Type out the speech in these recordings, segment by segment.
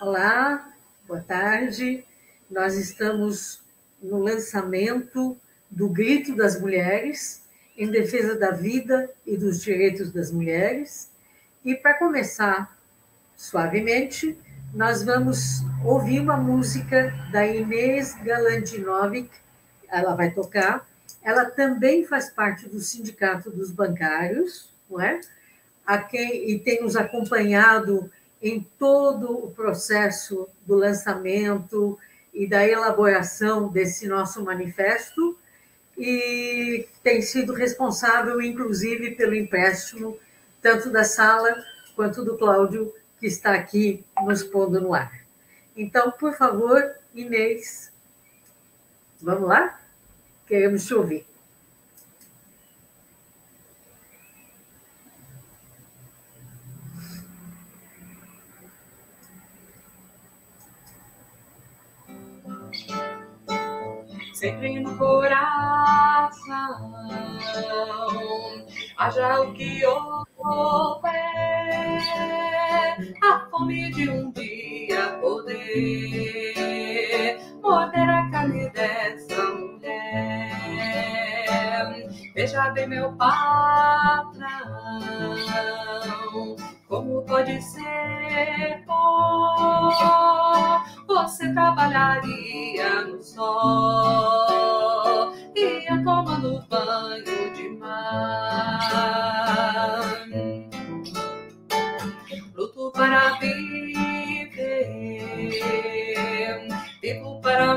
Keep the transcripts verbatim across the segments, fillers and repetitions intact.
Olá, boa tarde. Nós estamos no lançamento do Grito das Mulheres, em defesa da vida e dos direitos das mulheres. E, para começar suavemente, nós vamos ouvir uma música da Inês Galandinovic, ela vai tocar. Ela também faz parte do Sindicato dos Bancários, não é? A quem, e tem nos acompanhado em todo o processo do lançamento e da elaboração desse nosso manifesto, e tem sido responsável, inclusive, pelo empréstimo, tanto da Sala quanto do Cláudio, que está aqui nos pondo no ar. Então, por favor, Inês, vamos lá? Queremos te ouvir. Sempre no coração, haja o que houver, a fome de um dia poder morder a carne dessa mulher. Veja bem, meu patrão, como pode ser bom você trabalharia no sol, ia tomando banho de mar. Luto para viver, vivo para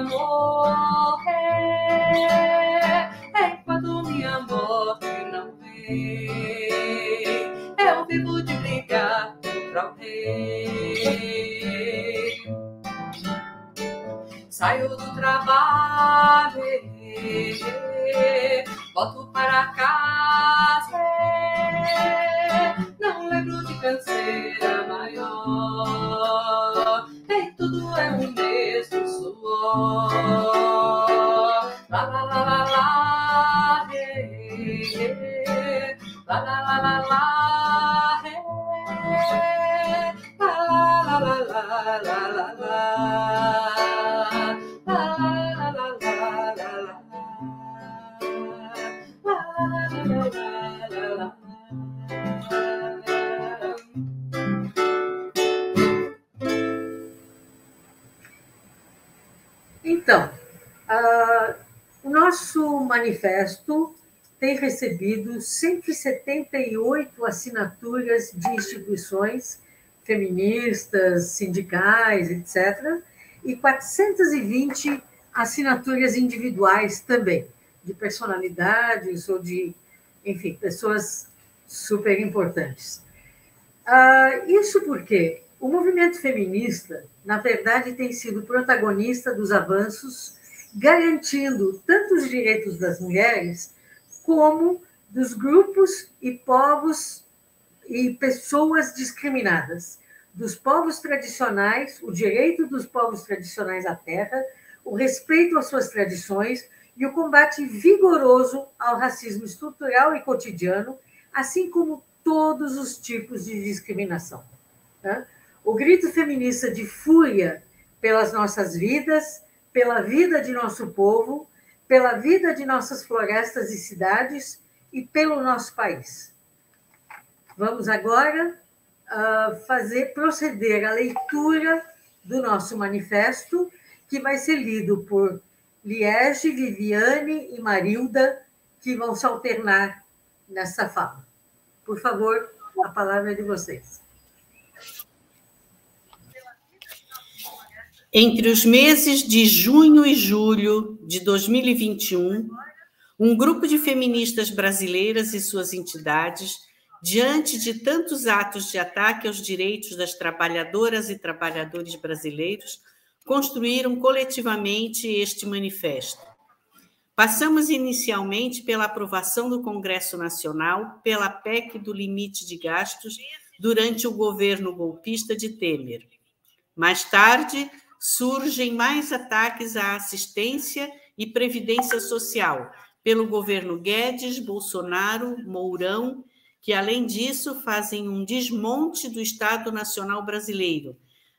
morrer, enquanto minha morte não vem, eu vivo de brigar contra o rei. Saio do trabalho, volto para casa, não lembro de canseira maior, e tudo é o mesmo suor. Lá, lá, lá, lá, lá, é, lá, lá, lá, lá, lá, é, lá, lá, lá, lá, lá, lá, lá. Então, uh, o nosso manifesto tem recebido cento e setenta e oito assinaturas de instituições feministas, sindicais, etcétera, e quatrocentas e vinte assinaturas individuais também, de personalidades ou de, enfim, pessoas super importantes. Uh, isso porque o movimento feminista, na verdade, tem sido protagonista dos avanços, garantindo tanto os direitos das mulheres como dos grupos e povos e pessoas discriminadas, dos povos tradicionais, o direito dos povos tradicionais à terra, o respeito às suas tradições e o combate vigoroso ao racismo estrutural e cotidiano, assim como todos os tipos de discriminação. Tá? O grito feminista de fúria pelas nossas vidas, pela vida de nosso povo, pela vida de nossas florestas e cidades e pelo nosso país. Vamos agora uh, fazer proceder à leitura do nosso manifesto, que vai ser lido por Liege, Viviane e Marilda, que vão se alternar nessa fala. Por favor, a palavra é de vocês. Entre os meses de junho e julho de dois mil e vinte e um, um grupo de feministas brasileiras e suas entidades, diante de tantos atos de ataque aos direitos das trabalhadoras e trabalhadores brasileiros, construíram coletivamente este manifesto. Passamos inicialmente pela aprovação do Congresso Nacional pela P E C do limite de gastos durante o governo golpista de Temer. Mais tarde, surgem mais ataques à assistência e previdência social pelo governo Guedes, Bolsonaro, Mourão, que, além disso, fazem um desmonte do Estado Nacional Brasileiro,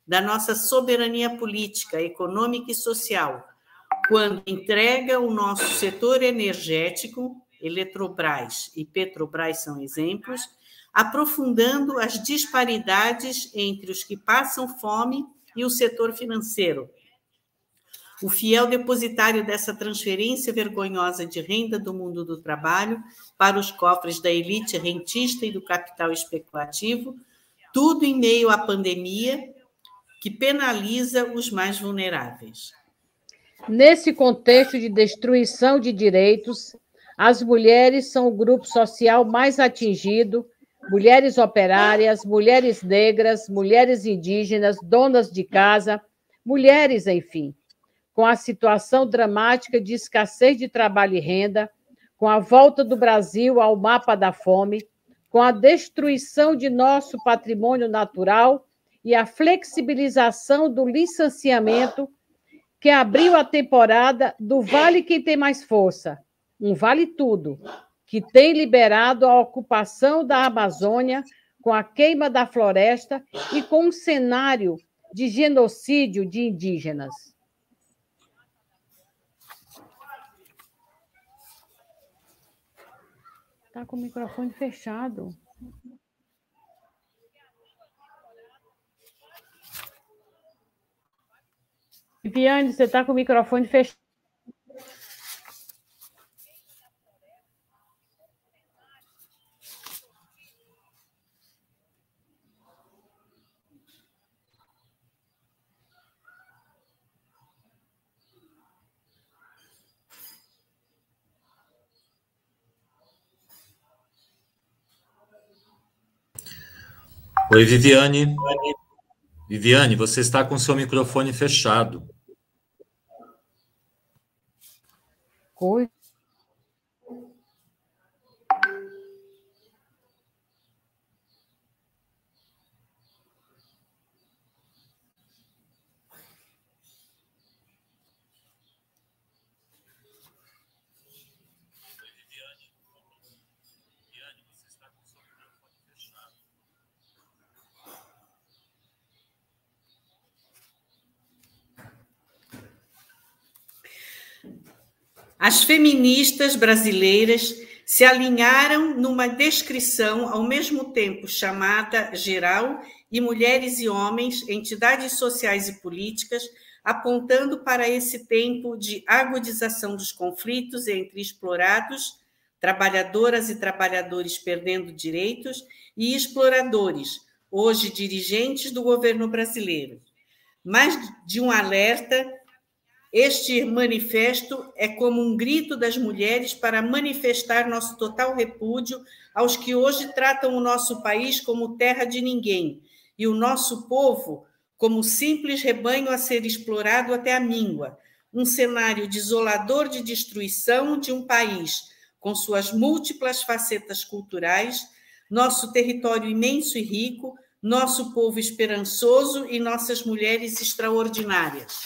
da nossa soberania política, econômica e social, quando entrega o nosso setor energético, Eletrobras e Petrobras são exemplos, aprofundando as disparidades entre os que passam fome e o setor financeiro. O fiel depositário dessa transferência vergonhosa de renda do mundo do trabalho para os cofres da elite rentista e do capital especulativo, tudo em meio à pandemia que penaliza os mais vulneráveis. Nesse contexto de destruição de direitos, as mulheres são o grupo social mais atingido, mulheres operárias, mulheres negras, mulheres indígenas, donas de casa, mulheres, enfim, com a situação dramática de escassez de trabalho e renda, com a volta do Brasil ao mapa da fome, com a destruição de nosso patrimônio natural e a flexibilização do licenciamento que abriu a temporada do Vale Quem Tem Mais Força, um vale tudo, que tem liberado a ocupação da Amazônia com a queima da floresta e com um cenário de genocídio de indígenas. Está com o microfone fechado. Viviane, você está com o microfone fechado. Oi, Viviane. Viviane, você está com seu microfone fechado. Oi. As feministas brasileiras se alinharam numa descrição ao mesmo tempo chamada geral e mulheres e homens, entidades sociais e políticas, apontando para esse tempo de agudização dos conflitos entre explorados, trabalhadoras e trabalhadores perdendo direitos, e exploradores, hoje dirigentes do governo brasileiro. Mais de um alerta, este manifesto é como um grito das mulheres para manifestar nosso total repúdio aos que hoje tratam o nosso país como terra de ninguém e o nosso povo como simples rebanho a ser explorado até a míngua, um cenário desolador de destruição de um país com suas múltiplas facetas culturais, nosso território imenso e rico, nosso povo esperançoso e nossas mulheres extraordinárias.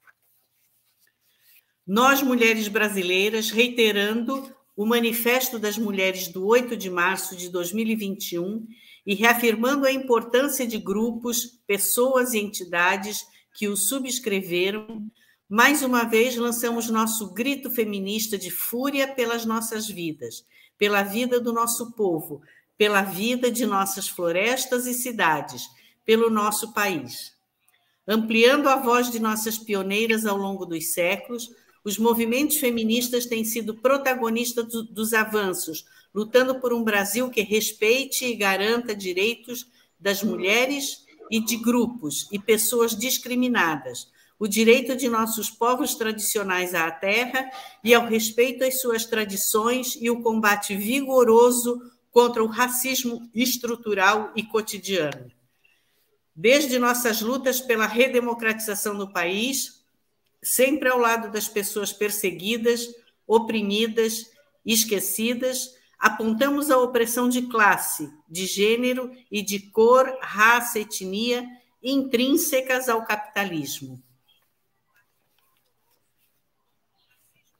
Nós, mulheres brasileiras, reiterando o Manifesto das Mulheres do oito de março de dois mil e vinte e um e reafirmando a importância de grupos, pessoas e entidades que o subscreveram, mais uma vez lançamos nosso grito feminista de fúria pelas nossas vidas, pela vida do nosso povo, pela vida de nossas florestas e cidades, pelo nosso país. Ampliando a voz de nossas pioneiras ao longo dos séculos, os movimentos feministas têm sido protagonistas do, dos avanços, lutando por um Brasil que respeite e garanta direitos das mulheres e de grupos e pessoas discriminadas, o direito de nossos povos tradicionais à terra e ao respeito às suas tradições e o combate vigoroso contra o racismo estrutural e cotidiano. Desde nossas lutas pela redemocratização do país, sempre ao lado das pessoas perseguidas, oprimidas, esquecidas, apontamos a opressão de classe, de gênero e de cor, raça, etnia, intrínsecas ao capitalismo.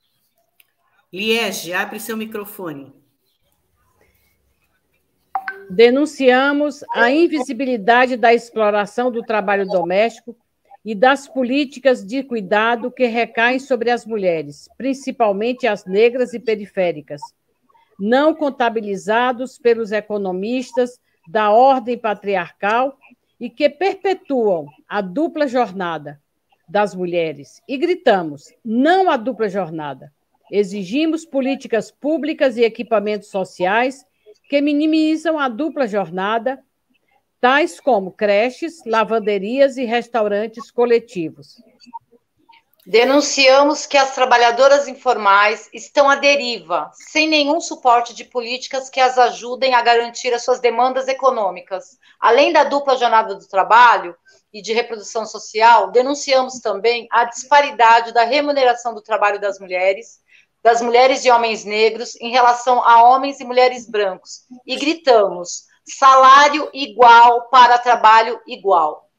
Liege, abre seu microfone. Denunciamos a invisibilidade da exploração do trabalho doméstico e das políticas de cuidado que recaem sobre as mulheres, principalmente as negras e periféricas, não contabilizados pelos economistas da ordem patriarcal e que perpetuam a dupla jornada das mulheres. E gritamos, não a dupla jornada. Exigimos políticas públicas e equipamentos sociais que minimizam a dupla jornada, tais como creches, lavanderias e restaurantes coletivos. Denunciamos que as trabalhadoras informais estão à deriva, sem nenhum suporte de políticas que as ajudem a garantir as suas demandas econômicas. Além da dupla jornada do trabalho e de reprodução social, denunciamos também a disparidade da remuneração do trabalho das mulheres, das mulheres e homens negros em relação a homens e mulheres brancos. E gritamos, salário igual para trabalho igual.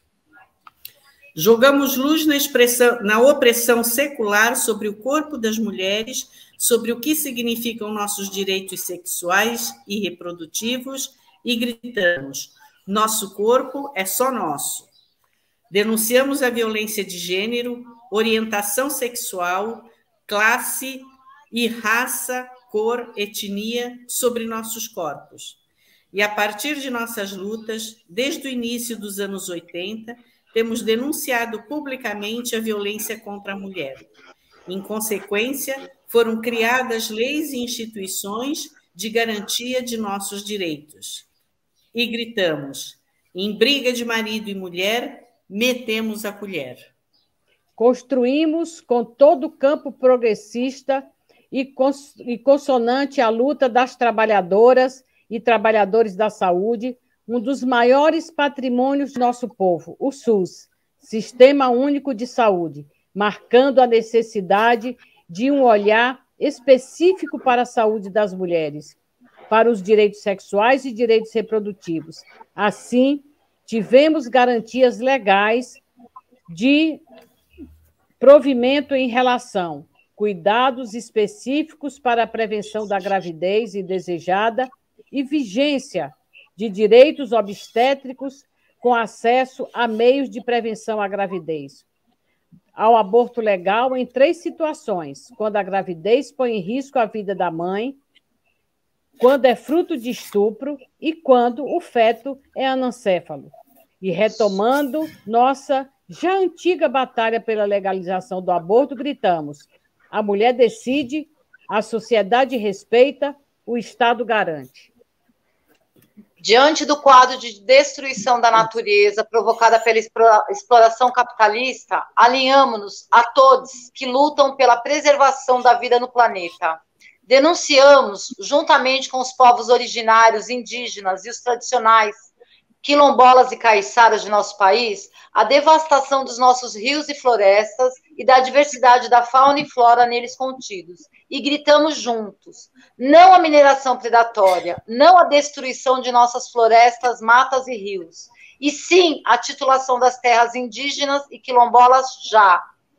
Jogamos luz na, expressão, na opressão secular sobre o corpo das mulheres, sobre o que significam nossos direitos sexuais e reprodutivos, e gritamos, nosso corpo é só nosso. Denunciamos a violência de gênero, orientação sexual, classe e raça, cor, etnia sobre nossos corpos. E a partir de nossas lutas, desde o início dos anos oitenta, temos denunciado publicamente a violência contra a mulher. Em consequência, foram criadas leis e instituições de garantia de nossos direitos. E gritamos, em briga de marido e mulher, metemos a colher. Construímos com todo o campo progressista e, cons e consonante à luta das trabalhadoras e trabalhadores da saúde, um dos maiores patrimônios do nosso povo, o SUS, Sistema Único de Saúde, marcando a necessidade de um olhar específico para a saúde das mulheres, para os direitos sexuais e direitos reprodutivos. Assim, tivemos garantias legais de provimento em relação, cuidados específicos para a prevenção da gravidez indesejada e vigência de direitos obstétricos com acesso a meios de prevenção à gravidez. Ao aborto legal em três situações, quando a gravidez põe em risco a vida da mãe, quando é fruto de estupro e quando o feto é anencéfalo. E retomando nossa já antiga batalha pela legalização do aborto, gritamos, a mulher decide, a sociedade respeita, o Estado garante. Diante do quadro de destruição da natureza provocada pela exploração capitalista, alinhamos-nos a todos que lutam pela preservação da vida no planeta. Denunciamos, juntamente com os povos originários, indígenas e os tradicionais, quilombolas e caiçaras de nosso país, a devastação dos nossos rios e florestas e da diversidade da fauna e flora neles contidos. E gritamos juntos, não a mineração predatória, não a destruição de nossas florestas, matas e rios, e sim a titulação das terras indígenas e quilombolas já.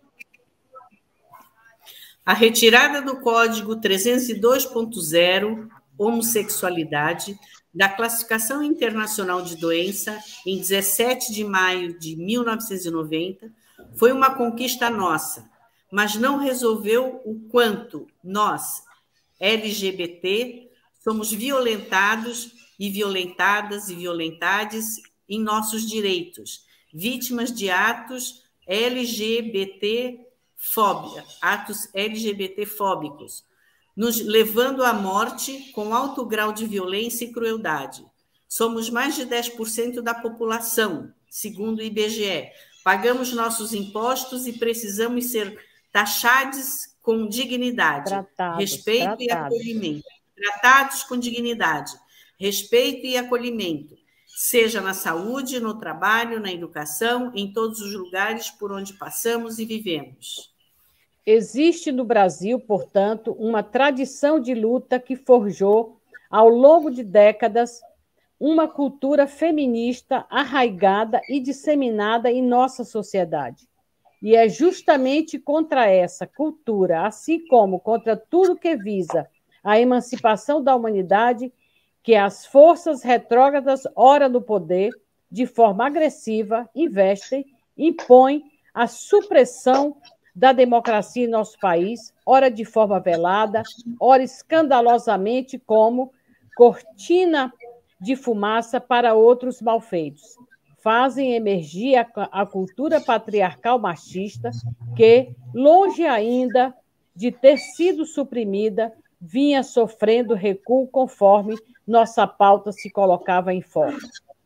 A retirada do Código trezentos e dois ponto zero, homossexualidade, da Classificação Internacional de Doença, em dezessete de maio de mil novecentos e noventa, foi uma conquista nossa, mas não resolveu o quanto nós, L G B T, somos violentados e violentadas e violentades em nossos direitos, vítimas de atos L G B T fóbia, atos L G B T fóbicos, nos levando à morte com alto grau de violência e crueldade. Somos mais de dez por cento da população, segundo o I B G E. Pagamos nossos impostos e precisamos ser taxados com dignidade, tratados, respeito tratados. e acolhimento. Tratados com dignidade, respeito e acolhimento, seja na saúde, no trabalho, na educação, em todos os lugares por onde passamos e vivemos. Existe no Brasil, portanto, uma tradição de luta que forjou, ao longo de décadas, uma cultura feminista arraigada e disseminada em nossa sociedade. E é justamente contra essa cultura, assim como contra tudo que visa a emancipação da humanidade, que as forças retrógradas, ora no poder, de forma agressiva, investem, impõem a supressão da democracia em nosso país, ora de forma velada, ora escandalosamente como cortina de fumaça para outros malfeitos. Fazem emergir a, a cultura patriarcal machista que, longe ainda de ter sido suprimida, vinha sofrendo recuo conforme nossa pauta se colocava em foco.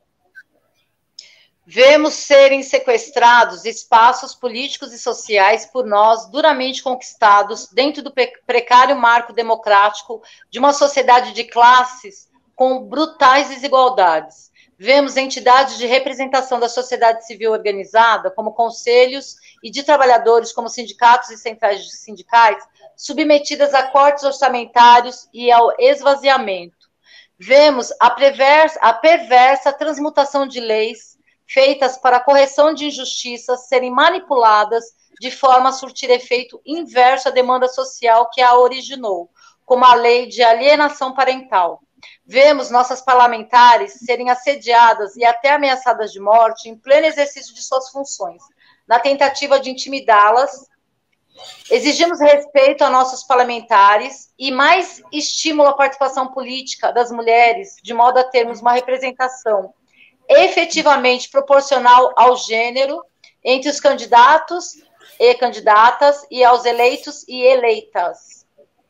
Vemos serem sequestrados espaços políticos e sociais por nós duramente conquistados dentro do precário marco democrático de uma sociedade de classes com brutais desigualdades. Vemos entidades de representação da sociedade civil organizada, como conselhos, e de trabalhadores, como sindicatos e centrais sindicais, submetidas a cortes orçamentários e ao esvaziamento. Vemos a, perversa, a perversa transmutação de leis feitas para a correção de injustiças serem manipuladas de forma a surtir efeito inverso à demanda social que a originou, como a lei de alienação parental. Vemos nossas parlamentares serem assediadas e até ameaçadas de morte em pleno exercício de suas funções, na tentativa de intimidá-las. Exigimos respeito a nossos parlamentares e mais estímulo à participação política das mulheres, de modo a termos uma representação efetivamente proporcional ao gênero entre os candidatos e candidatas e aos eleitos e eleitas.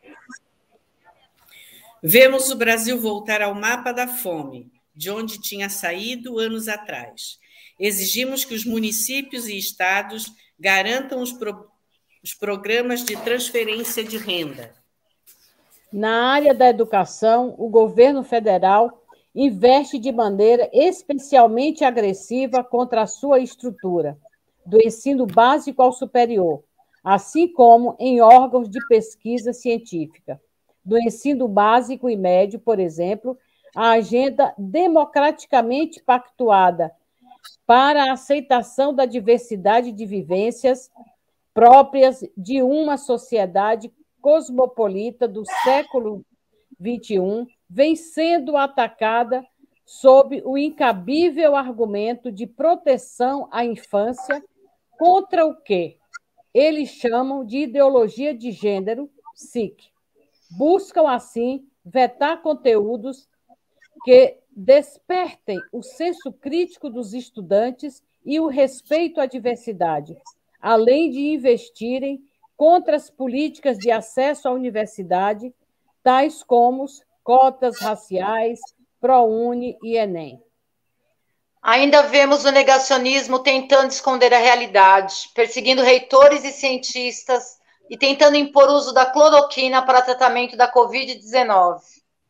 Vemos o Brasil voltar ao mapa da fome, de onde tinha saído anos atrás. Exigimos que os municípios e estados garantam os, pro... os programas de transferência de renda. Na área da educação, o governo federal investe de maneira especialmente agressiva contra a sua estrutura, do ensino básico ao superior, assim como em órgãos de pesquisa científica. Do ensino básico e médio, por exemplo, a agenda democraticamente pactuada para a aceitação da diversidade de vivências próprias de uma sociedade cosmopolita do século vinte e um, vem sendo atacada sob o incabível argumento de proteção à infância contra o que eles chamam de ideologia de gênero, S I C. Buscam, assim, vetar conteúdos que despertem o senso crítico dos estudantes e o respeito à diversidade, além de investirem contra as políticas de acesso à universidade, tais como cotas raciais, ProUni e Enem. Ainda vemos o negacionismo tentando esconder a realidade, perseguindo reitores e cientistas e tentando impor o uso da cloroquina para tratamento da covid dezenove.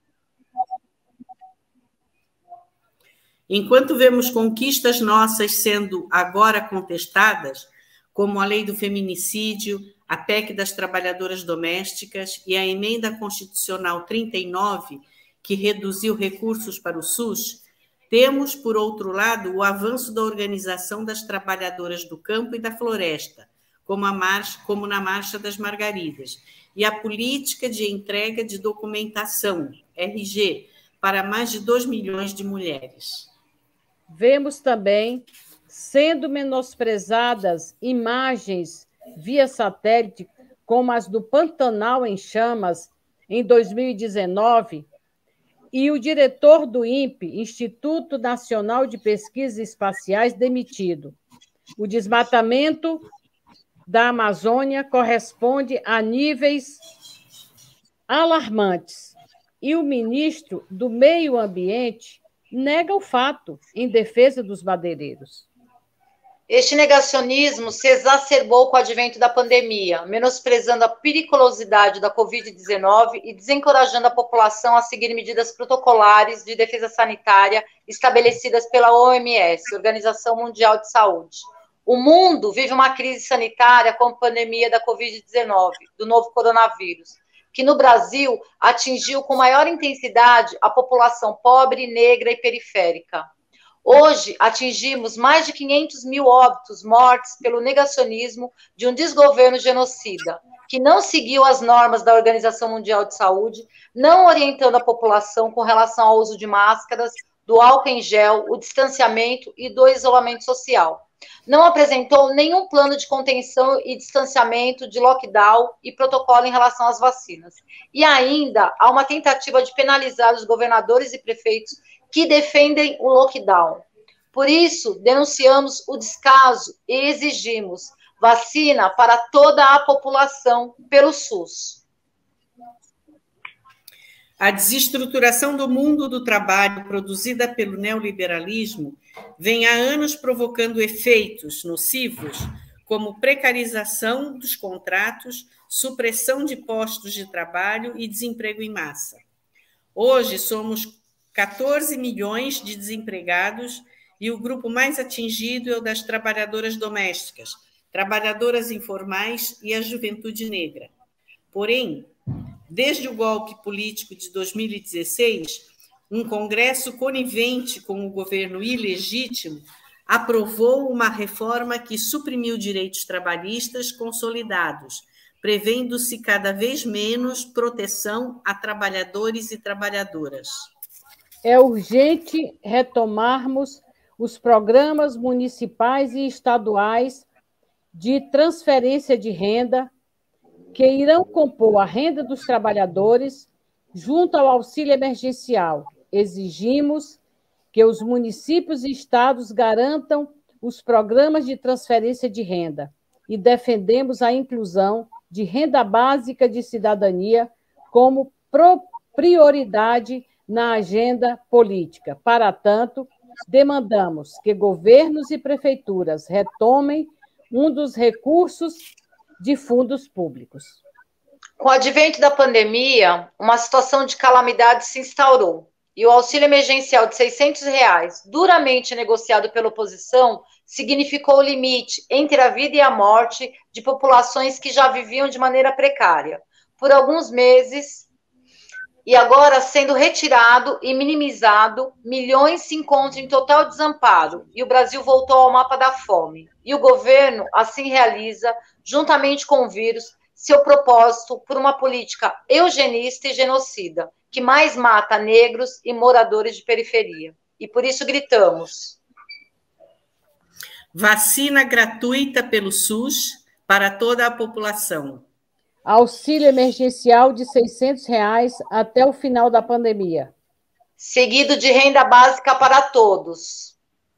Enquanto vemos conquistas nossas sendo agora contestadas, como a lei do feminicídio, a P E C das trabalhadoras domésticas e a emenda constitucional trinta e nove, que reduziu recursos para o SUS, temos, por outro lado, o avanço da organização das trabalhadoras do campo e da floresta, como, a marcha, como na Marcha das Margaridas, e a política de entrega de documentação, R G, para mais de dois milhões de mulheres. Vemos também sendo menosprezadas imagens via satélite, como as do Pantanal em chamas, em dois mil e dezenove, e o diretor do I N P E, Instituto Nacional de Pesquisas Espaciais, demitido. O desmatamento da Amazônia corresponde a níveis alarmantes, e o ministro do Meio Ambiente nega o fato em defesa dos madeireiros. Este negacionismo se exacerbou com o advento da pandemia, menosprezando a periculosidade da covid dezenove e desencorajando a população a seguir medidas protocolares de defesa sanitária estabelecidas pela O M S, Organização Mundial de Saúde. O mundo vive uma crise sanitária com a pandemia da covid dezenove, do novo coronavírus, que no Brasil atingiu com maior intensidade a população pobre, negra e periférica. Hoje, atingimos mais de quinhentos mil óbitos, mortes pelo negacionismo de um desgoverno genocida, que não seguiu as normas da Organização Mundial de Saúde, não orientando a população com relação ao uso de máscaras, do álcool em gel, o distanciamento e do isolamento social. Não apresentou nenhum plano de contenção e distanciamento, de lockdown e protocolo em relação às vacinas. E ainda há uma tentativa de penalizar os governadores e prefeitos que defendem o lockdown. Por isso, denunciamos o descaso e exigimos vacina para toda a população pelo SUS. A desestruturação do mundo do trabalho produzida pelo neoliberalismo vem há anos provocando efeitos nocivos como precarização dos contratos, supressão de postos de trabalho e desemprego em massa. Hoje somos quatorze milhões de desempregados e o grupo mais atingido é o das trabalhadoras domésticas, trabalhadoras informais e a juventude negra. Porém, desde o golpe político de dois mil e dezesseis, um Congresso conivente com o governo ilegítimo aprovou uma reforma que suprimiu direitos trabalhistas consolidados, prevendo-se cada vez menos proteção a trabalhadores e trabalhadoras. É urgente retomarmos os programas municipais e estaduais de transferência de renda que irão compor a renda dos trabalhadores junto ao auxílio emergencial. Exigimos que os municípios e estados garantam os programas de transferência de renda e defendemos a inclusão de renda básica de cidadania como prioridade na agenda política. Para tanto, demandamos que governos e prefeituras retomem um dos recursos de fundos públicos. Com o advento da pandemia, uma situação de calamidade se instaurou e o auxílio emergencial de seiscentos reais, duramente negociado pela oposição, significou o limite entre a vida e a morte de populações que já viviam de maneira precária por alguns meses e agora sendo retirado e minimizado, milhões se encontram em total desamparo e o Brasil voltou ao mapa da fome. E o governo assim realiza, juntamente com o vírus, seu propósito por uma política eugenista e genocida, que mais mata negros e moradores de periferia. E por isso gritamos: vacina gratuita pelo SUS para toda a população. Auxílio emergencial de seiscentos reais até o final da pandemia. Seguido de renda básica para todos.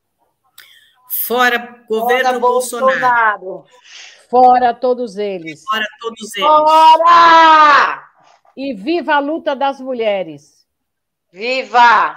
Fora governo Fora Bolsonaro. Bolsonaro. Fora todos eles. Fora todos eles. Fora! E viva a luta das mulheres. Viva!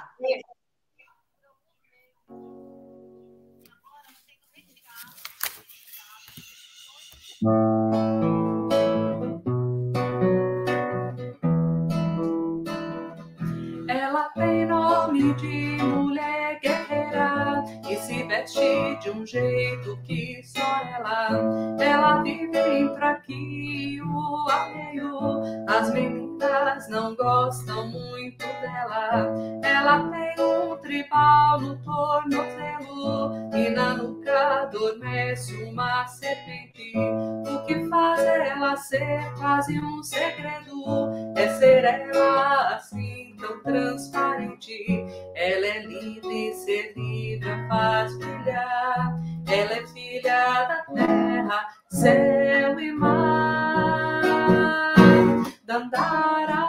Ela tem nome de mulher guerreira e se veste de um jeito que só ela. Ela vive entre aqui e o alheio. As meninas não gostam muito dela. Ela tem um tribal no tornozelo e na nuca adormece uma serpente. O que faz ela ser quase um segredo é ser ela assim tão transparente. Ela é livre, ser livre a faz brilhar. Ela é filha da terra, céu e mar. Dandara.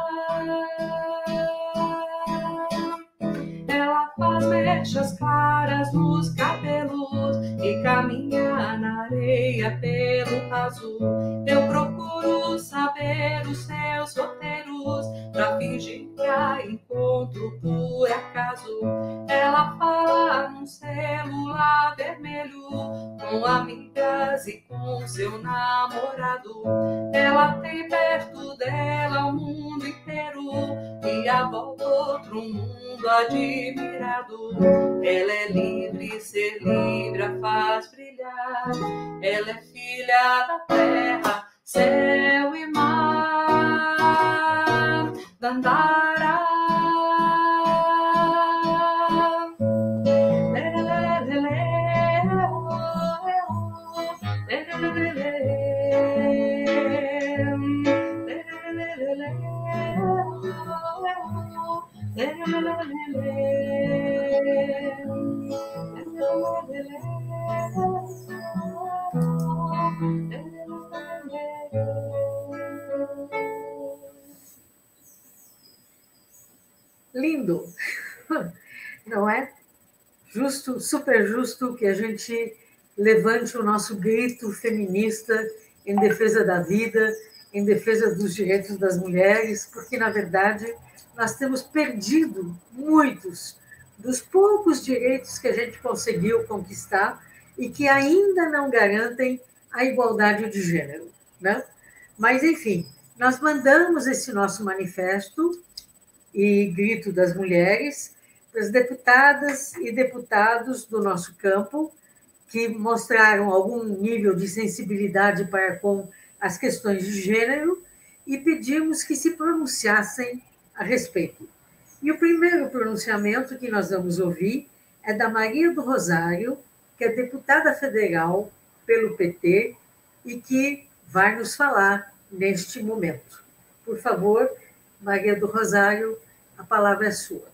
Ela faz mechas claras nos cabelos e caminha na areia pelo azul. Eu procuro saber os seus roteiros pra fingir que a encontro por acaso. Ela fala num celular vermelho com amigas e com seu namorado. Ela tem perto dela o mundo inteiro e a volta outro mundo admirado. Ela é livre, ser livre a faz brilhar. Ela é filha da terra, céu e mar. Dandara. Lindo, não é? Justo, super justo que a gente levante o nosso grito feminista em defesa da vida, em defesa dos direitos das mulheres, porque, na verdade, nós temos perdido muitos dos poucos direitos que a gente conseguiu conquistar e que ainda não garantem a igualdade de gênero, né? Mas, enfim, nós mandamos esse nosso manifesto e grito das mulheres para as deputadas e deputados do nosso campo, que mostraram algum nível de sensibilidade para com as questões de gênero, e pedimos que se pronunciassem a respeito. E o primeiro pronunciamento que nós vamos ouvir é da Maria do Rosário, que é deputada federal pelo P T e que vai nos falar neste momento. Por favor, Maria do Rosário, a palavra é sua.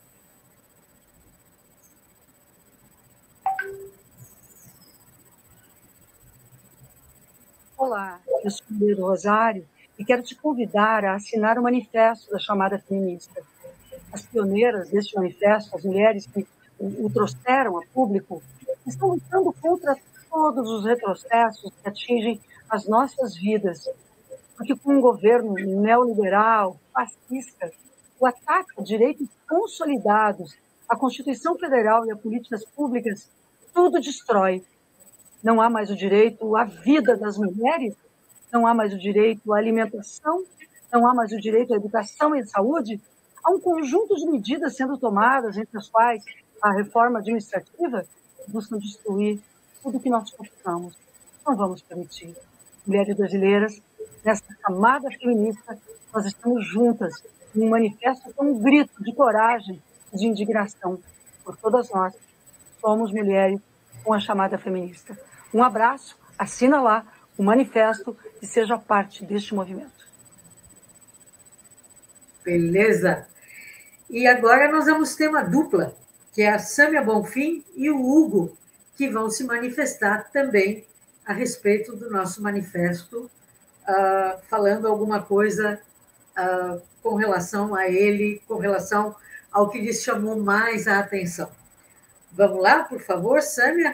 Olá, eu sou Maria do Rosário e quero te convidar a assinar o manifesto da chamada feminista. As pioneiras deste manifesto, as mulheres que o, o trouxeram a público, estão lutando contra todos os retrocessos que atingem as nossas vidas, porque com um governo neoliberal, fascista, o ataque a direitos consolidados, a Constituição Federal e as políticas públicas, tudo destrói. Não há mais o direito à vida das mulheres, não há mais o direito à alimentação, não há mais o direito à educação e à saúde. Há um conjunto de medidas sendo tomadas, entre as quais a reforma administrativa, que buscam destruir tudo que nós conquistamos. Não vamos permitir. Mulheres brasileiras, nessa camada feminista, nós estamos juntas em um manifesto com um grito de coragem e de indignação por todas nós. Somos mulheres com a chamada feminista. Um abraço, assina lá o manifesto e seja parte deste movimento. Beleza. E agora nós vamos ter uma dupla, que é a Sâmia Bonfim e o Hugo, que vão se manifestar também a respeito do nosso manifesto, uh, falando alguma coisa uh, com relação a ele, com relação ao que lhes chamou mais a atenção. Vamos lá, por favor, Sâmia?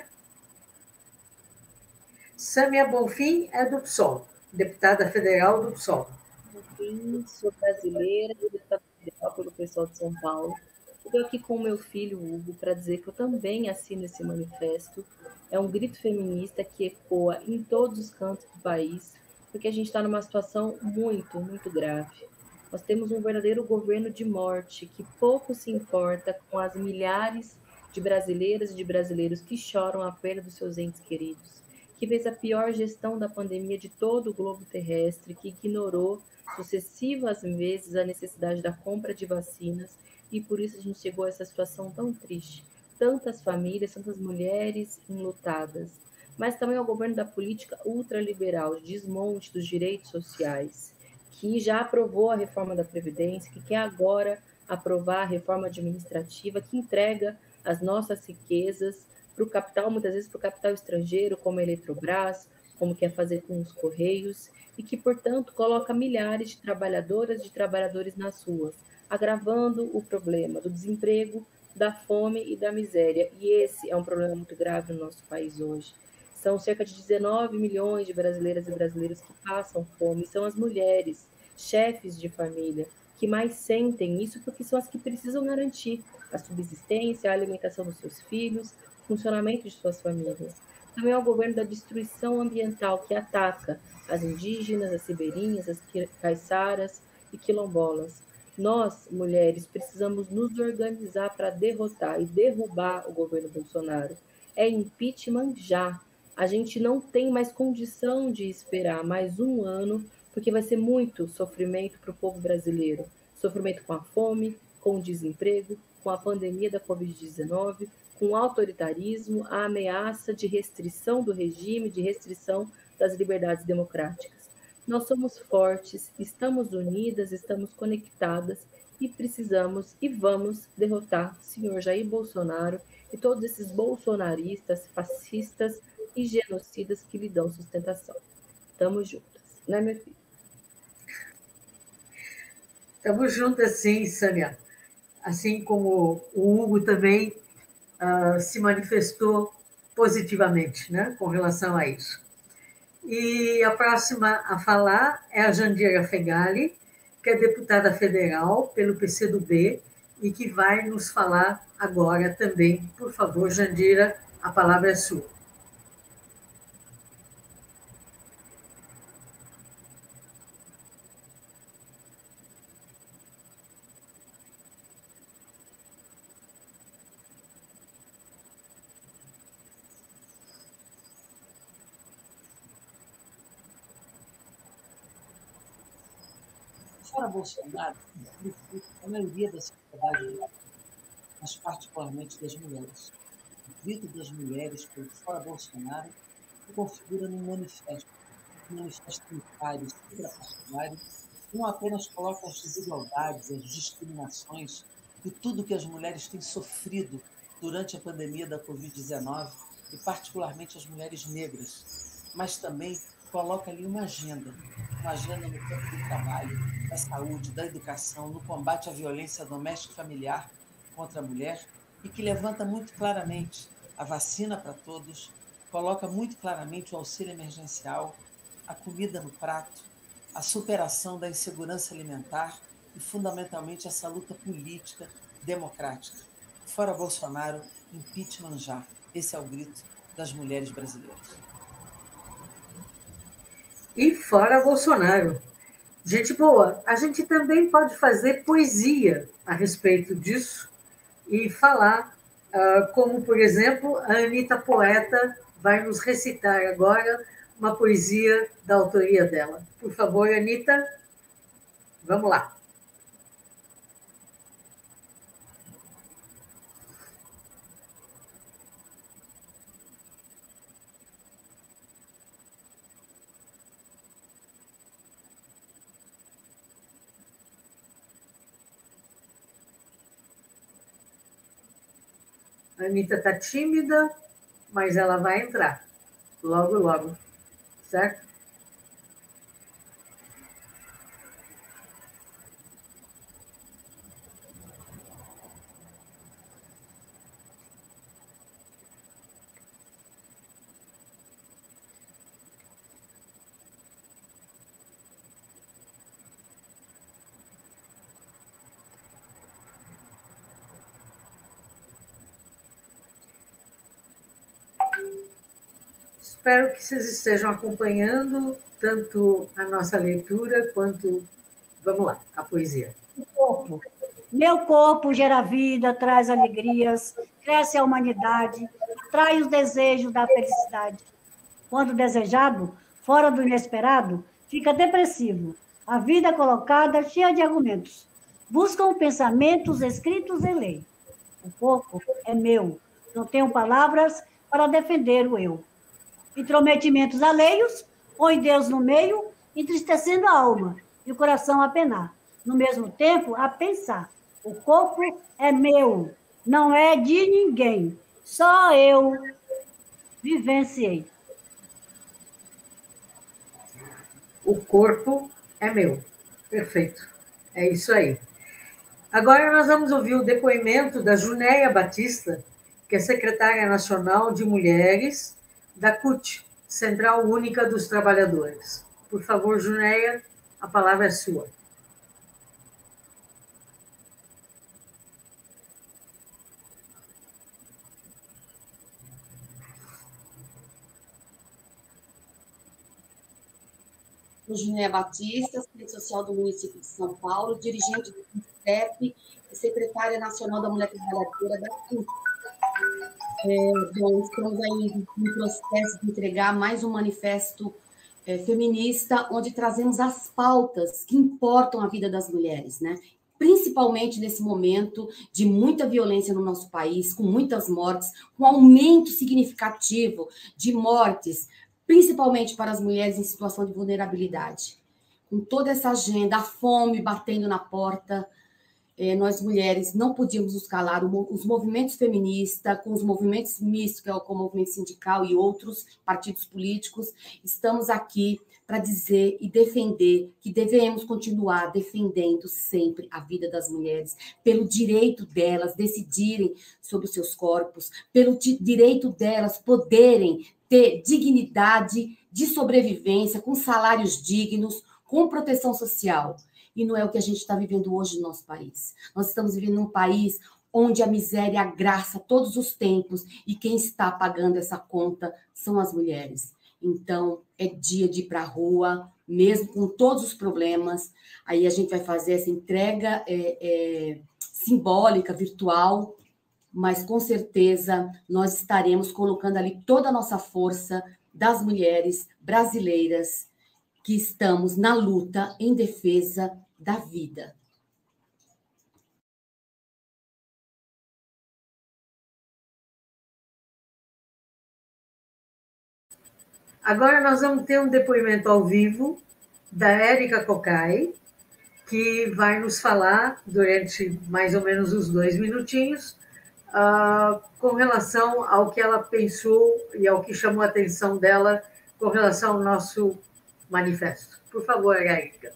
Sâmia Bonfim é do P SOL, deputada federal do P SOL. Bonfim, sou brasileira e deputada federal pelo pessoal de São Paulo. Estou aqui com o meu filho, Hugo, para dizer que eu também assino esse manifesto. É um grito feminista que ecoa em todos os cantos do país, porque a gente está numa situação muito, muito grave. Nós temos um verdadeiro governo de morte que pouco se importa com as milhares de brasileiras e de brasileiros que choram a perda dos seus entes queridos, que fez a pior gestão da pandemia de todo o globo terrestre, que ignorou sucessivas vezes a necessidade da compra de vacinas, e por isso a gente chegou a essa situação tão triste. Tantas famílias, tantas mulheres enlutadas. Mas também é o governo da política ultraliberal, de desmonte dos direitos sociais, que já aprovou a reforma da Previdência, que quer agora aprovar a reforma administrativa, que entrega as nossas riquezas para o capital, muitas vezes para o capital estrangeiro, como a Eletrobras, como quer fazer com os Correios, e que, portanto, coloca milhares de trabalhadoras e de trabalhadores nas ruas, agravando o problema do desemprego, da fome e da miséria. E esse é um problema muito grave no nosso país hoje. São cerca de dezenove milhões de brasileiras e brasileiros que passam fome, são as mulheres, chefes de família, que mais sentem isso, porque são as que precisam garantir a subsistência, a alimentação dos seus filhos, o funcionamento de suas famílias. Também é o governo da destruição ambiental, que ataca as indígenas, as ribeirinhas, as caiçaras e quilombolas. Nós, mulheres, precisamos nos organizar para derrotar e derrubar o governo Bolsonaro. É impeachment já. A gente não tem mais condição de esperar mais um ano, porque vai ser muito sofrimento para o povo brasileiro. Sofrimento com a fome, com o desemprego, com a pandemia da covid dezenove, com o autoritarismo, a ameaça de restrição do regime, de restrição das liberdades democráticas. Nós somos fortes, estamos unidas, estamos conectadas e precisamos e vamos derrotar o senhor Jair Bolsonaro e todos esses bolsonaristas, fascistas e genocidas que lhe dão sustentação. Estamos juntas, né, meu filho? Estamos juntas, sim, Sâmia. assim como o Hugo também uh, se manifestou positivamente, né, com relação a isso. E a próxima a falar é a Jandira Fegali, que é deputada federal pelo P C do B e que vai nos falar agora também. Por favor, Jandira, a palavra é sua. Fora Bolsonaro, a maioria da sociedade, mas particularmente das mulheres. O grito das mulheres pelo Fora Bolsonaro se configura num manifesto, um manifesto unitário, suprapartidário, que não apenas coloca as desigualdades, as discriminações e tudo que as mulheres têm sofrido durante a pandemia da covid dezenove, e particularmente as mulheres negras, mas também coloca ali uma agenda, uma agenda no campo do trabalho, da saúde, da educação, no combate à violência doméstica e familiar contra a mulher, e que levanta muito claramente a vacina para todos, coloca muito claramente o auxílio emergencial, a comida no prato, a superação da insegurança alimentar e, fundamentalmente, essa luta política democrática. Fora Bolsonaro, impeachment já. Esse é o grito das mulheres brasileiras. E fora Bolsonaro. Gente boa, a gente também pode fazer poesia a respeito disso e falar, uh, como, por exemplo, a Anitta Poeta vai nos recitar agora uma poesia da autoria dela. Por favor, Anitta, vamos lá. A Anitta está tímida, mas ela vai entrar logo, logo, certo? Espero que vocês estejam acompanhando tanto a nossa leitura quanto, vamos lá, a poesia. O corpo. Meu corpo gera vida, traz alegrias, cresce a humanidade, atrai os desejos da felicidade. Quando desejado, fora do inesperado, fica depressivo. A vida colocada cheia de argumentos. Buscam pensamentos escritos em lei. O corpo é meu, não tenho palavras para defender o eu. Intrometimentos alheios, põe Deus no meio, entristecendo a alma e o coração a penar. No mesmo tempo, a pensar. O corpo é meu, não é de ninguém. Só eu vivenciei. O corpo é meu. Perfeito. É isso aí. Agora nós vamos ouvir o depoimento da Junéia Batista, que é secretária nacional de Mulheres da C U T, Central Única dos Trabalhadores. Por favor, Junéia, a palavra é sua. Sou Junéia Batista, assistente social do município de São Paulo, dirigente do SINTEP e secretária nacional da Mulher Trabalhadora da C U T. É, bom, estamos aí no processo de entregar mais um manifesto é, feminista, onde trazemos as pautas que importam a vida das mulheres, né? Principalmente nesse momento de muita violência no nosso país, com muitas mortes, com aumento significativo de mortes, principalmente para as mulheres em situação de vulnerabilidade. Com toda essa agenda, a fome batendo na porta, nós mulheres não podíamos nos calar, os movimentos feministas, com os movimentos mistos, que é o movimento sindical e outros partidos políticos, estamos aqui para dizer e defender que devemos continuar defendendo sempre a vida das mulheres, pelo direito delas decidirem sobre os seus corpos, pelo direito delas poderem ter dignidade de sobrevivência, com salários dignos, com proteção social. E não é o que a gente está vivendo hoje no nosso país. Nós estamos vivendo num país onde a miséria agraça todos os tempos e quem está pagando essa conta são as mulheres. Então, é dia de ir para a rua, mesmo com todos os problemas. Aí a gente vai fazer essa entrega é, é, simbólica, virtual, mas com certeza nós estaremos colocando ali toda a nossa força das mulheres brasileiras que estamos na luta em defesa da vida. Agora nós vamos ter um depoimento ao vivo da Érica Cocai, que vai nos falar, durante mais ou menos os dois minutinhos, uh, com relação ao que ela pensou e ao que chamou a atenção dela com relação ao nosso manifesto. Por favor, Érica.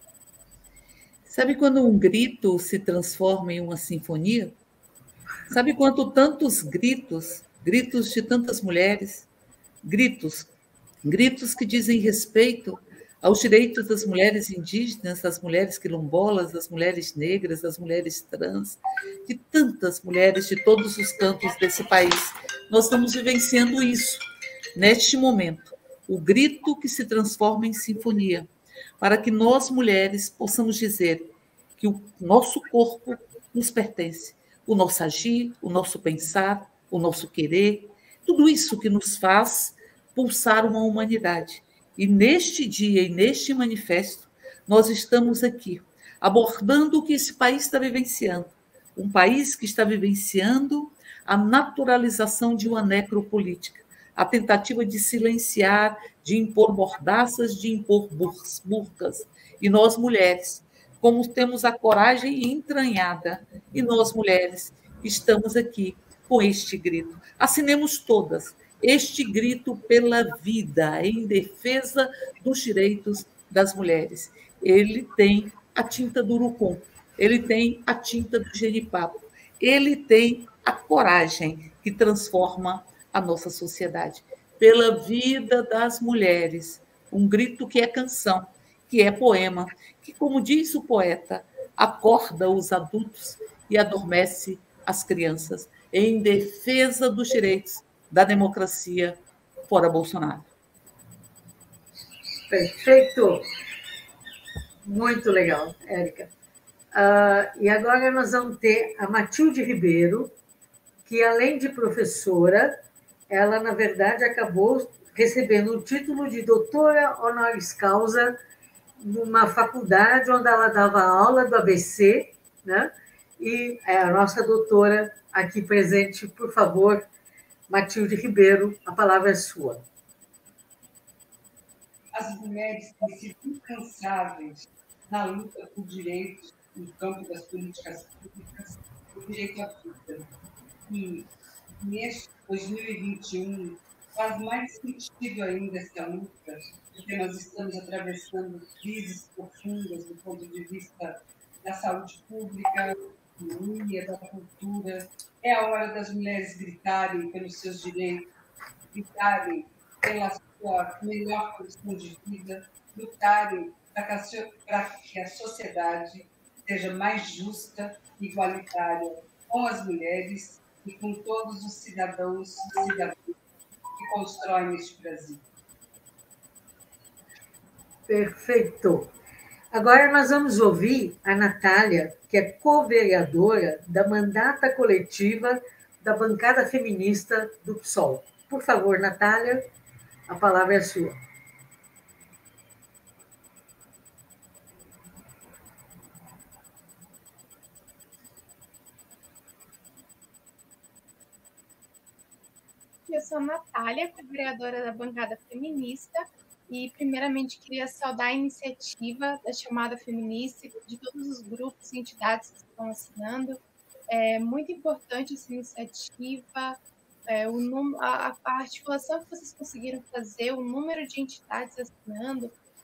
Sabe quando um grito se transforma em uma sinfonia? Sabe quando tantos gritos, gritos de tantas mulheres, gritos Gritos que dizem respeito aos direitos das mulheres indígenas, das mulheres quilombolas, das mulheres negras, das mulheres trans, de tantas mulheres de todos os cantos desse país. Nós estamos vivenciando isso, neste momento, o grito que se transforma em sinfonia, para que nós, mulheres, possamos dizer que o nosso corpo nos pertence, o nosso agir, o nosso pensar, o nosso querer, tudo isso que nos faz pulsar uma humanidade. E neste dia e neste manifesto, nós estamos aqui, abordando o que esse país está vivenciando. Um país que está vivenciando a naturalização de uma necropolítica, a tentativa de silenciar, de impor mordaças, de impor burcas. E nós, mulheres, como temos a coragem entranhada, e nós, mulheres, estamos aqui com este grito. Assinemos todas este grito pela vida, em defesa dos direitos das mulheres. Ele tem a tinta do urucum, ele tem a tinta do jeripapo, ele tem a coragem que transforma a nossa sociedade. Pela vida das mulheres, um grito que é canção, que é poema, que, como diz o poeta, acorda os adultos e adormece as crianças, em defesa dos direitos da democracia fora Bolsonaro. Perfeito. Muito legal, Érica. Uh, e agora nós vamos ter a Matilde Ribeiro, que, além de professora, ela, na verdade, acabou recebendo o título de doutora honoris causa numa faculdade onde ela dava aula do A B C, né? E é a nossa doutora aqui presente, por favor, Matilde Ribeiro, a palavra é sua. As mulheres têm sido incansáveis na luta por direitos no campo das políticas públicas, o direito à vida. E neste dois mil e vinte e um faz mais sentido ainda essa luta, porque nós estamos atravessando crises profundas do ponto de vista da saúde pública, da economia, da cultura. É a hora das mulheres gritarem pelos seus direitos, gritarem pela sua melhor condição de vida, lutarem para que a sociedade seja mais justa e igualitária com as mulheres e com todos os cidadãos e cidadãs que constroem este Brasil. Perfeito. Agora nós vamos ouvir a Natália, que é co-vereadora da mandata coletiva da bancada feminista do P SOL. Por favor, Natália, a palavra é sua. Eu sou a Natália, co-vereadora da bancada feminista, e primeiramente queria saudar a iniciativa da chamada feminista, de todos os grupos e entidades que estão assinando. É muito importante essa iniciativa, é, o num, a, a articulação que vocês conseguiram fazer, o número de entidades assinando,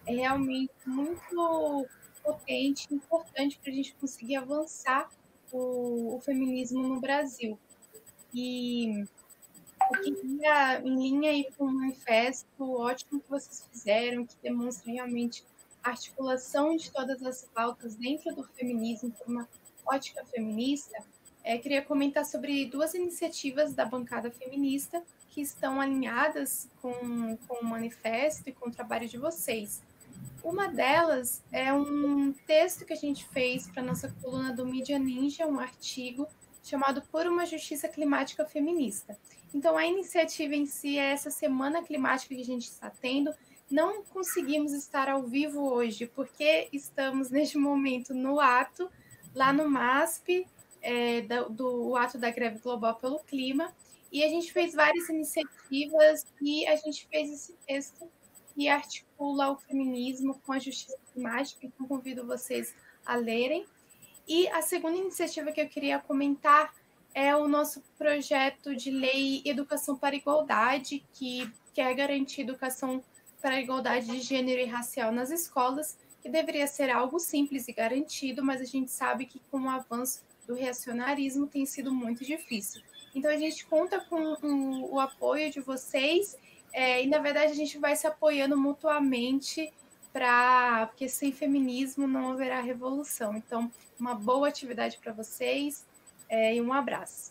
é realmente muito potente, importante para a gente conseguir avançar o, o feminismo no Brasil. E eu queria, em linha aí com o manifesto ótimo que vocês fizeram, que demonstra realmente a articulação de todas as pautas dentro do feminismo por uma ótica feminista, é, queria comentar sobre duas iniciativas da bancada feminista que estão alinhadas com, com o manifesto e com o trabalho de vocês. Uma delas é um texto que a gente fez para a nossa coluna do Mídia Ninja, um artigo chamado Por uma Justiça Climática Feminista. Então, a iniciativa em si é essa semana climática que a gente está tendo. Não conseguimos estar ao vivo hoje, porque estamos, neste momento, no ato, lá no MASP, é, do, do ato da greve global pelo clima, e a gente fez várias iniciativas e a gente fez esse texto que articula o feminismo com a justiça climática, então convido vocês a lerem. E a segunda iniciativa que eu queria comentar é o nosso projeto de lei Educação para a Igualdade, que quer garantir educação para a igualdade de gênero e racial nas escolas, que deveria ser algo simples e garantido, mas a gente sabe que com o avanço do reacionarismo tem sido muito difícil. Então, a gente conta com um, o apoio de vocês é, e, na verdade, a gente vai se apoiando mutuamente, pra, porque sem feminismo não haverá revolução. Então, uma boa atividade para vocês é, e um abraço.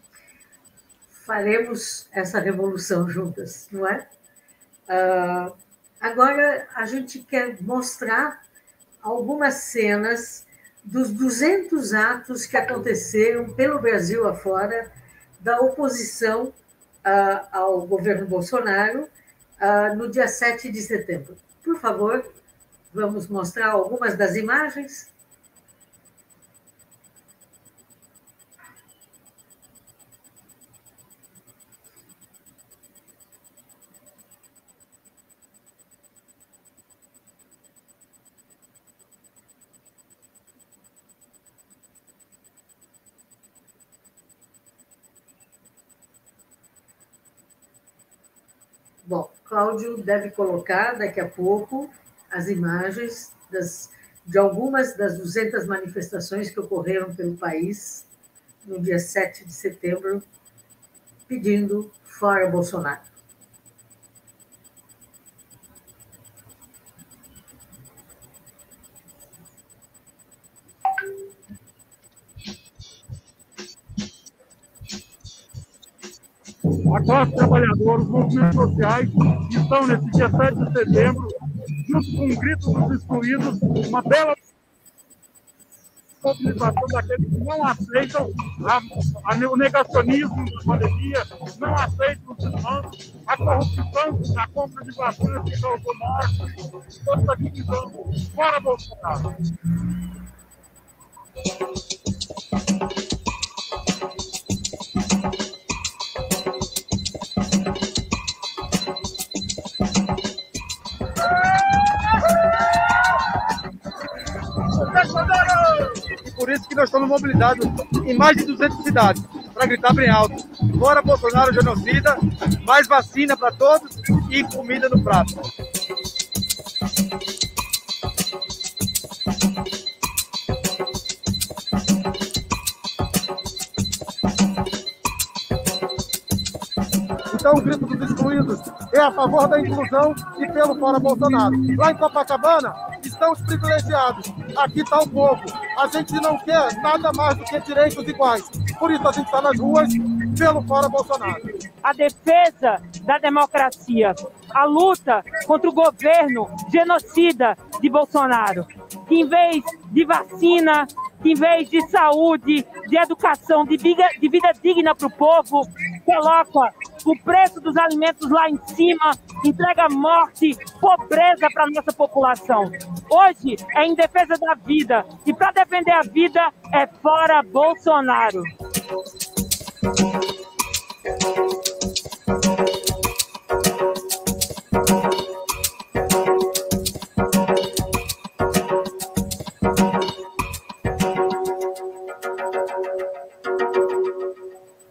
Faremos essa revolução juntas, não é? Uh, agora, a gente quer mostrar algumas cenas dos duzentos atos que aconteceram pelo Brasil afora da oposição uh, ao governo Bolsonaro uh, no dia sete de setembro. Por favor, vamos mostrar algumas das imagens. Bom, Cláudio deve colocar daqui a pouco as imagens das, de algumas das duzentas manifestações que ocorreram pelo país no dia sete de setembro, pedindo fora Bolsonaro. A classe trabalhadora, os movimentos sociais estão nesse dia sete de setembro, junto com o grito dos excluídos, uma bela mobilização daqueles que não aceitam a, a, o negacionismo da pandemia, não aceitam os desmandos, a corrupção da compra de vacinas que causou morte, todos aqui que estão fora Bolsonaro. E por isso que nós estamos mobilizados em mais de duzentas cidades, para gritar bem alto: fora Bolsonaro genocida, mais vacina para todos e comida no prato. Então, o grito dos excluídos é a favor da inclusão e pelo fora Bolsonaro. Lá em Copacabana, estão os privilegiados. Aqui está o povo. A gente não quer nada mais do que direitos iguais. Por isso a gente está nas ruas pelo fora Bolsonaro. A defesa da democracia, a luta contra o governo genocida de Bolsonaro, que em vez de vacina, que em vez de saúde, de educação, de vida, de vida digna para o povo, coloca o preço dos alimentos lá em cima, entrega morte, pobreza para a nossa população. Hoje é em defesa da vida, e para defender a vida é fora Bolsonaro.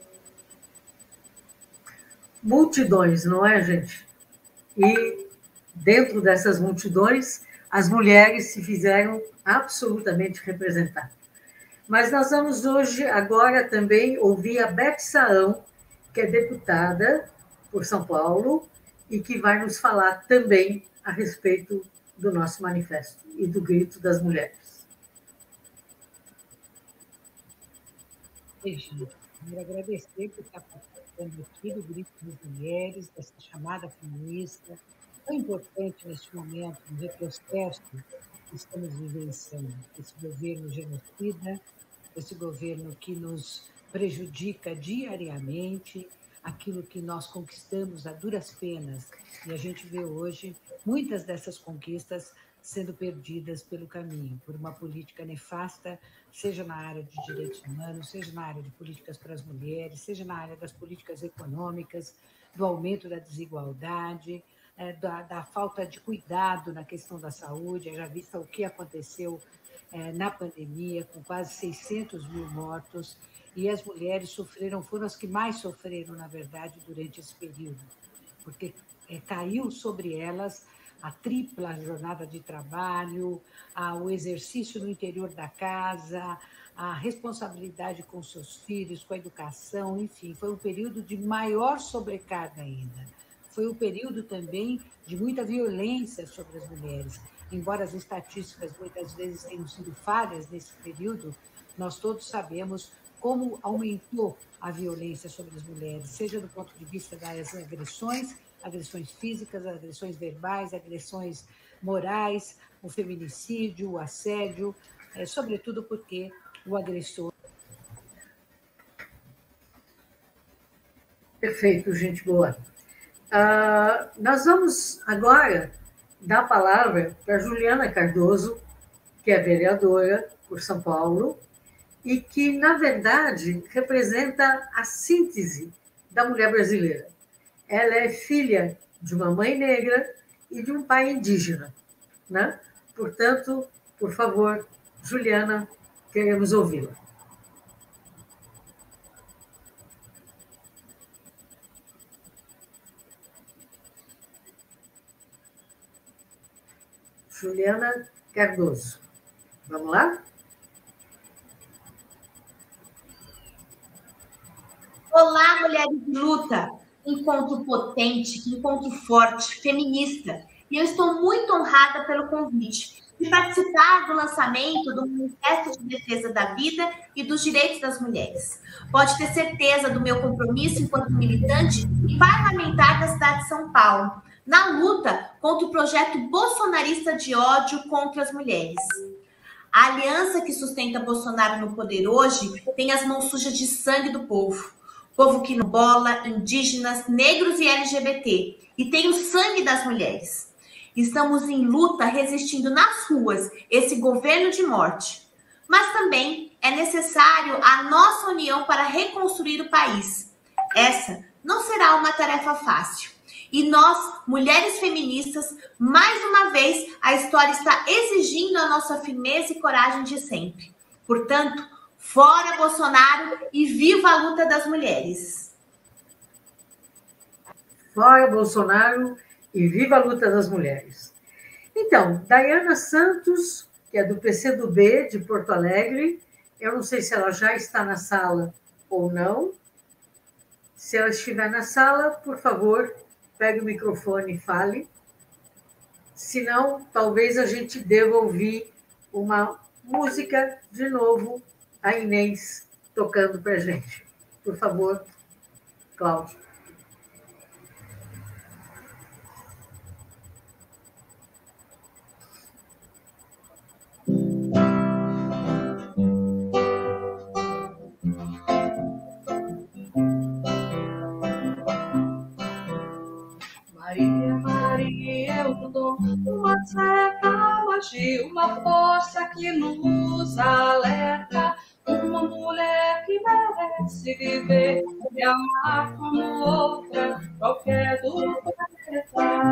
Multidões, não é, gente? E dentro dessas multidões, as mulheres se fizeram absolutamente representar. Mas nós vamos hoje, agora, também ouvir a Beth Saão, que é deputada por São Paulo e que vai nos falar também a respeito do nosso manifesto e do grito das mulheres. Regina, quero agradecer por estar participando aqui do Grito das Mulheres, dessa chamada feminista, tão importante neste momento, no retrocesso que estamos vivenciando, esse governo genocida, esse governo que nos prejudica diariamente, aquilo que nós conquistamos a duras penas, e a gente vê hoje muitas dessas conquistas sendo perdidas pelo caminho, por uma política nefasta, seja na área de direitos humanos, seja na área de políticas para as mulheres, seja na área das políticas econômicas, do aumento da desigualdade, é, da, da falta de cuidado na questão da saúde, já vista o que aconteceu é, na pandemia, com quase seiscentos mil mortos, e as mulheres sofreram, foram as que mais sofreram, na verdade, durante esse período, porque é, caiu sobre elas a tripla jornada de trabalho, a, o exercício no interior da casa, a responsabilidade com seus filhos, com a educação, enfim, foi um período de maior sobrecarga ainda. Foi um período também de muita violência sobre as mulheres. Embora as estatísticas muitas vezes tenham sido falhas nesse período, nós todos sabemos como aumentou a violência sobre as mulheres, seja do ponto de vista das agressões, agressões físicas, agressões verbais, agressões morais, o feminicídio, o assédio, é, sobretudo porque o agressor... Perfeito, gente boa. Uh, nós vamos agora dar a palavra para Juliana Cardoso, que é vereadora por São Paulo, e que, na verdade, representa a síntese da mulher brasileira. Ela é filha de uma mãe negra e de um pai indígena, né? Portanto, por favor, Juliana, queremos ouvi-la. Juliana Cardoso. Vamos lá? Olá, mulheres de luta! Encontro potente, encontro forte, feminista. E eu estou muito honrada pelo convite de participar do lançamento do Manifesto de Defesa da Vida e dos Direitos das Mulheres. Pode ter certeza do meu compromisso enquanto militante e parlamentar da cidade de São Paulo, na luta contra o projeto bolsonarista de ódio contra as mulheres. A aliança que sustenta Bolsonaro no poder hoje tem as mãos sujas de sangue do povo. Povo quilombola, indígenas, negros e L G B T. E tem o sangue das mulheres. Estamos em luta, resistindo nas ruas esse governo de morte. Mas também é necessário a nossa união para reconstruir o país. Essa não será uma tarefa fácil. E nós, mulheres feministas, mais uma vez, a história está exigindo a nossa firmeza e coragem de sempre. Portanto, fora Bolsonaro e viva a luta das mulheres. Fora Bolsonaro e viva a luta das mulheres. Então, Dayana Santos, que é do P C do B de Porto Alegre, eu não sei se ela já está na sala ou não. Se ela estiver na sala, por favor, pegue o microfone e fale. Se não, talvez a gente deva ouvir uma música de novo, a Inês tocando para a gente. Por favor, Cláudio. Maria, Maria, eu dou uma certa magia, uma força que nos alerta. Uma mulher que merece viver e amar como outra, qualquer do planeta.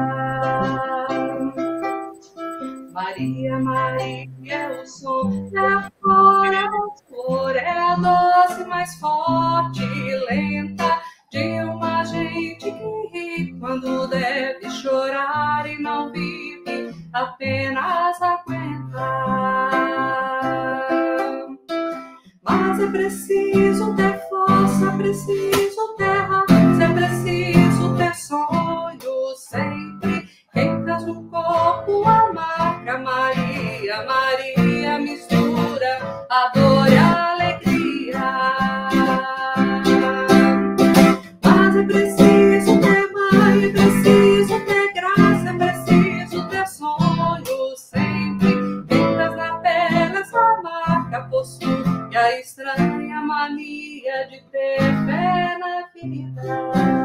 Maria, Maria, o som é a flor, é a doce mais forte e lenta de uma gente que ri quando deve chorar e não vive. preciso ter força, é preciso terra, é preciso ter sonho sempre. Quem traz no corpo a marca Maria, Maria mistura a dor e a alegria. Mas é preciso ter mãe, é preciso ter graça, é preciso ter sonho sempre. Quem traz na pele essa marca possui a estranha mania de ter fé na vida.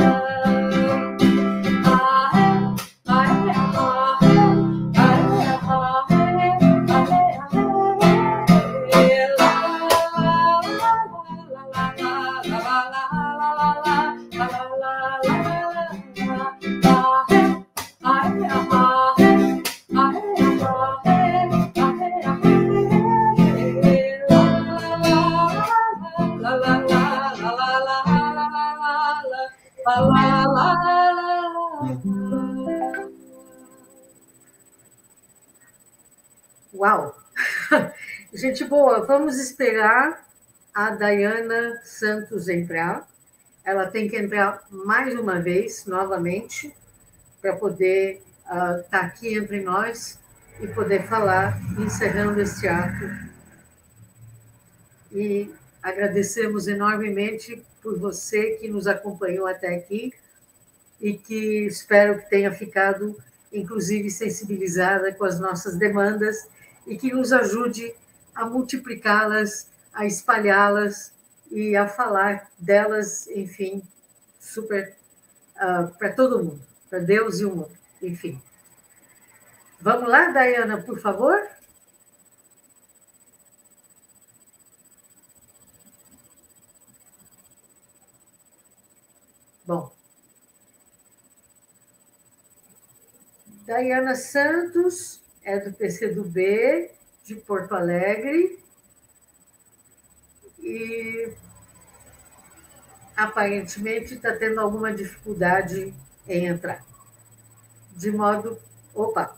Uau! Gente boa, vamos esperar a Dayana Santos entrar. Ela tem que entrar mais uma vez, novamente, para poder estar uh, tá aqui entre nós e poder falar, encerrando este ato. E agradecemos enormemente por você que nos acompanhou até aqui e que espero que tenha ficado, inclusive, sensibilizada com as nossas demandas e que nos ajude a multiplicá-las, a espalhá-las e a falar delas, enfim, super uh, para todo mundo, para Deus e o mundo, enfim. Vamos lá, Dayana, por favor? Bom. Dayana Santos é do P C do B, de Porto Alegre, e aparentemente está tendo alguma dificuldade em entrar. De modo... Opa!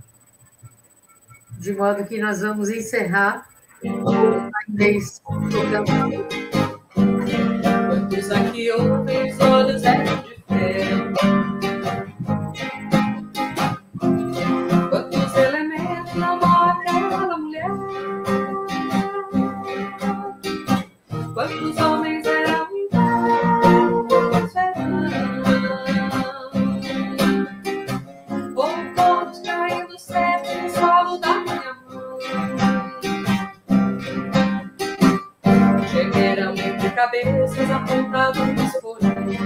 De modo que nós vamos encerrar o painel programado. Quantos aqui ouvem os olhos eram de fé? Quantos elementos namora aquela mulher? Quantos homens eram invernos verão? Ou todos caindo sempre no solo da minha mão? Gemeram entre cabeças apontadas por mim.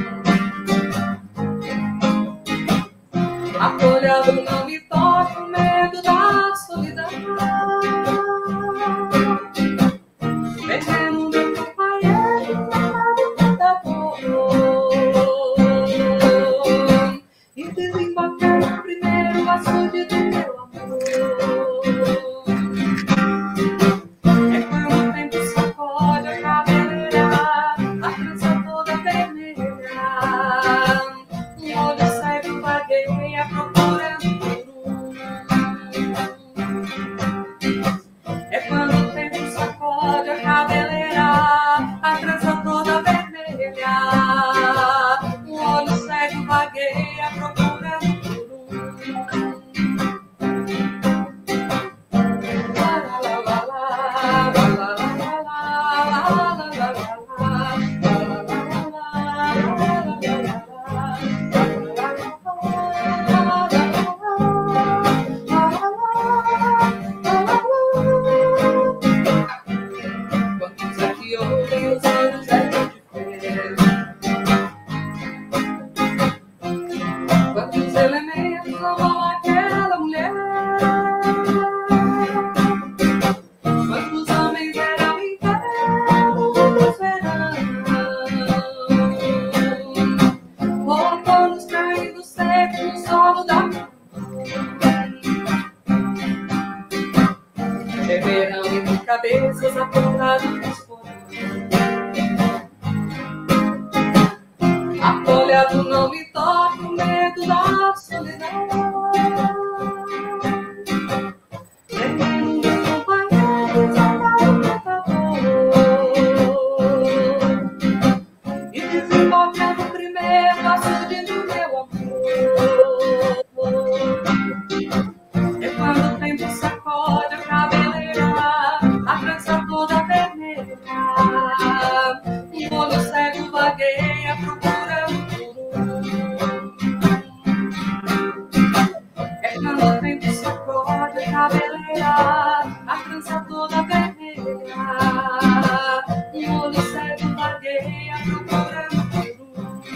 Acolhado não me toca o medo da solidão. Veneno meu companheiro da dor. E desembarcar no primeiro açude do meu amor. É quando o tempo sacode a cabeleira, a trança toda vermelha. Um olho cego vagueia procurando por um. É quando o tempo sacode a cabeleira, a trança toda vermelha. Um olho cego vagueia procurando por um. La la la la la, la la la la, la la la la. Quantos aqui ouvem os olhos eram de fé? Quantos elementos amam aquela mulher? Quantos homens eram invernos verão? Outonos caindo seco no solo da mão. É verão entre cabeças apontadas por acolhado não me toca o medo da solidão. Veneno meu companheiro, saudade do teu amor. trança toda vermelha, um olho cego vagueia procurando Peru.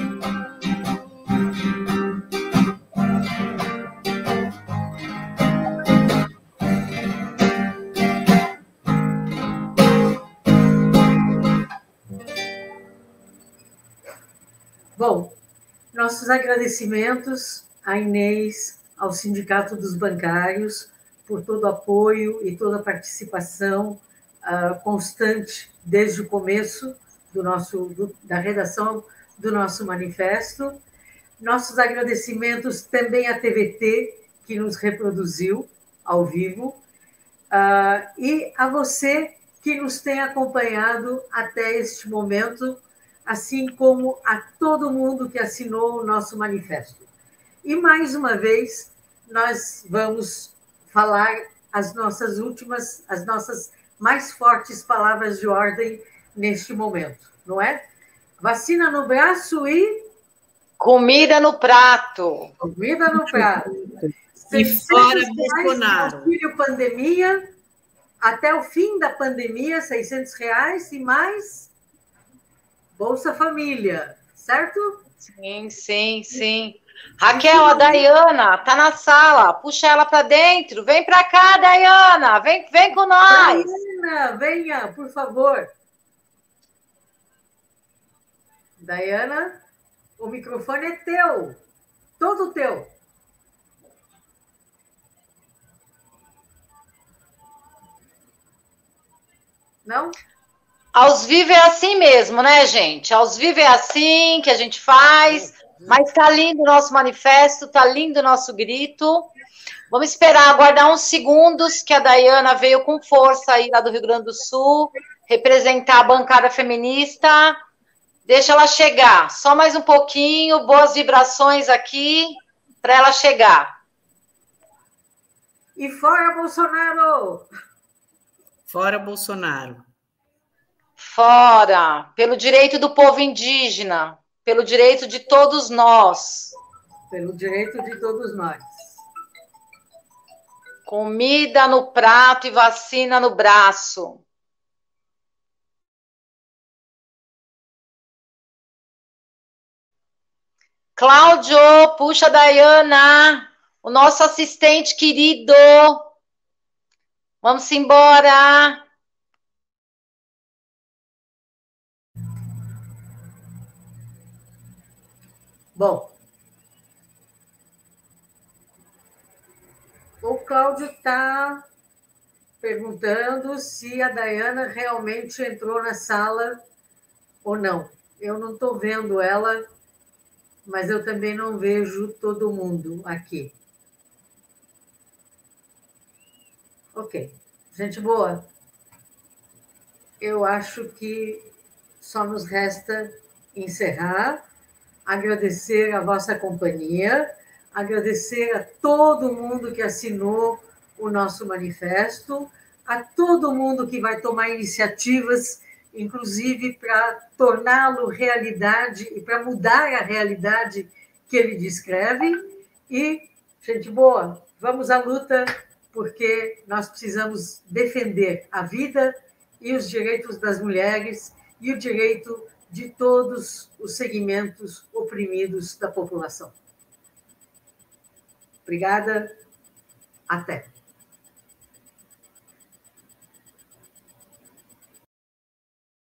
Bom, nossos agradecimentos à Inês, ao Sindicato dos Bancários, por todo o apoio e toda a participação uh, constante desde o começo do nosso, do, da redação do nosso manifesto. Nossos agradecimentos também à T V T, que nos reproduziu ao vivo, uh, e a você que nos tem acompanhado até este momento, assim como a todo mundo que assinou o nosso manifesto. E, mais uma vez, nós vamos falar as nossas últimas, as nossas mais fortes palavras de ordem neste momento, não é? Vacina no braço e... Comida no prato. Comida no prato. E fora Bolsonaro. Auxílio pandemia, até o fim da pandemia, seiscentos reais e mais... Bolsa Família, certo? Sim, sim, sim. Raquel, a Dayana tá na sala. Puxa ela para dentro. Vem para cá, Dayana. Vem, vem com nós. Dayana, venha, por favor. Dayana, o microfone é teu. Todo teu. Não? Aos vivo é assim mesmo, né, gente? Aos vivo é assim que a gente faz, mas tá lindo o nosso manifesto, tá lindo o nosso grito. Vamos esperar, aguardar uns segundos, que a Dayana veio com força aí lá do Rio Grande do Sul, representar a bancada feminista. Deixa ela chegar, só mais um pouquinho, boas vibrações aqui, para ela chegar. E fora Bolsonaro! Fora Bolsonaro. Fora, pelo direito do povo indígena, pelo direito de todos nós. Pelo direito de todos nós. Comida no prato e vacina no braço. Cláudio, puxa a Dayana, o nosso assistente querido. Vamos embora. Bom, o Cláudio está perguntando se a Dayana realmente entrou na sala ou não. Eu não estou vendo ela, mas eu também não vejo todo mundo aqui. Ok. Gente boa, eu acho que só nos resta encerrar, agradecer a vossa companhia, agradecer a todo mundo que assinou o nosso manifesto, a todo mundo que vai tomar iniciativas, inclusive para torná-lo realidade e para mudar a realidade que ele descreve. E, gente boa, vamos à luta, porque nós precisamos defender a vida e os direitos das mulheres e o direito de todos os segmentos oprimidos da população. Obrigada. Até.